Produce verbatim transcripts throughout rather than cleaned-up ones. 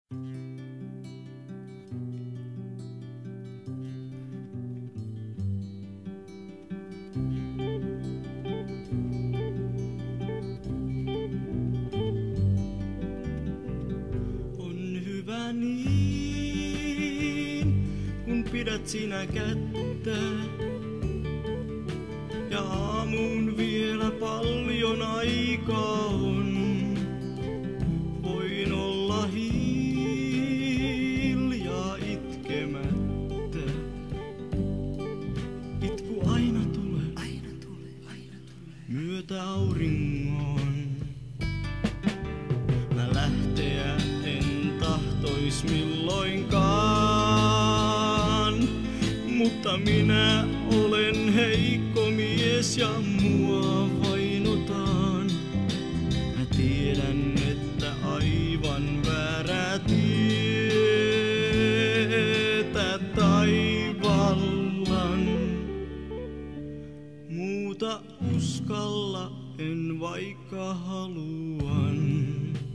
On hyvä niin, kun pidät sinä kättä. Ja aamuun vielä paljon aikaa on. Voin olla hiljaa itkemättä. Itku aina tulee, aina tulee, aina tulee. Myötä auringon. Mä lähteä en tahtois milloinkaan. Mutta minä olen heikko mies ja mua vainotaan. Mä tiedän, että aivan väärää tietä taivallan. Muuta uskalla en vaikka haluan.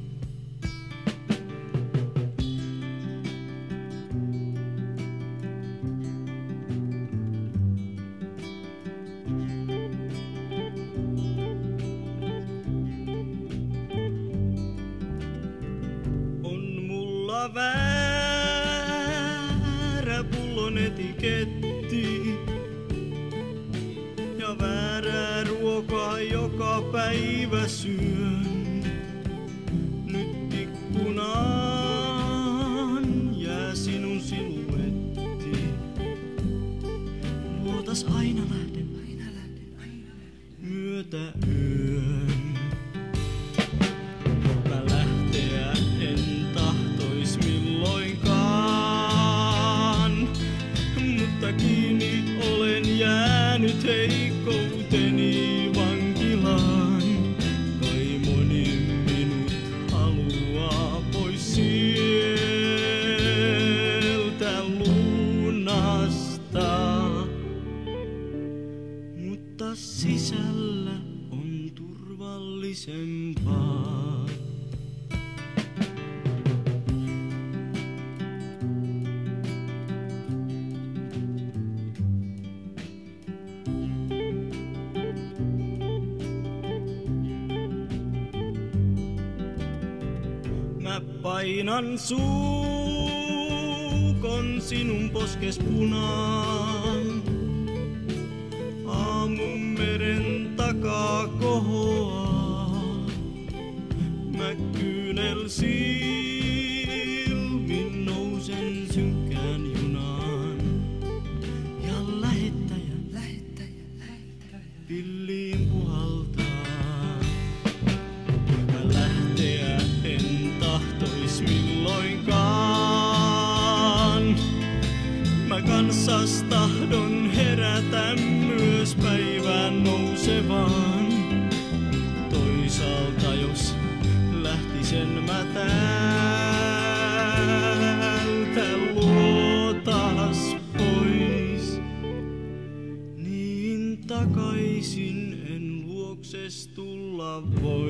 Väärä pullon etiketti ja väärää ruokaa joka päivä syön. Nyt ikkunaan jää sinun siluetti. Luotas aina lähden, aina lähden, aina lähden. Myötä yön. Mä lähteä en tahtois milloinkaan, mutta kiinni olen jäänyt heikkouteni vankilaan. Kai moni minut haluaa pois sieltä lunasta, mutta sisällä on turvallisempaa. Mä painan suukon sinun poskes punaan. Aamun meren takaa kohoaa. Mä kyynel silmin nousen synkkään junaan. Ja lähettäjä, lähettäjä, lähettäjä pilliin puhaltaa. Tahtois milloinkaan. Mä kanssas tahdon herätä myös päivään nousevaan. Toisaalta jos lähtisen mä täältä luotas pois, niin takaisin en luokses tulla voi.